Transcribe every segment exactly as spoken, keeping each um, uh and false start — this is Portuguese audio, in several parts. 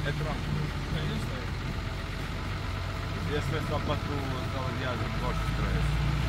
É tranquilo. É isso, é. Esse é só para tu, aquela viagem que gostas de stress.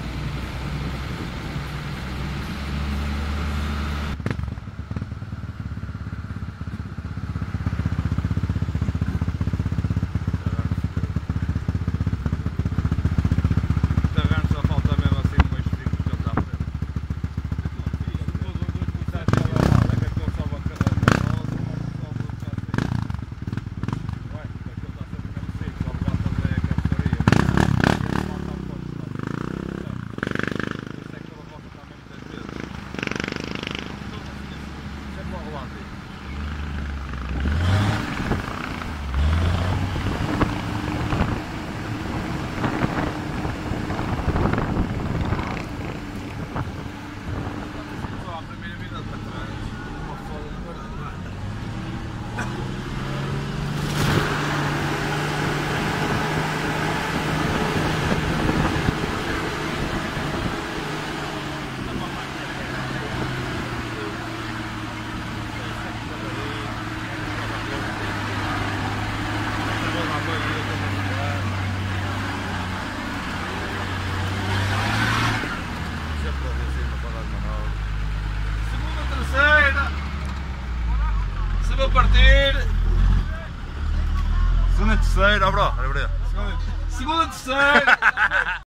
Se vou partir. Segunda e terceira, ó bro, olha para Segunda, terceira.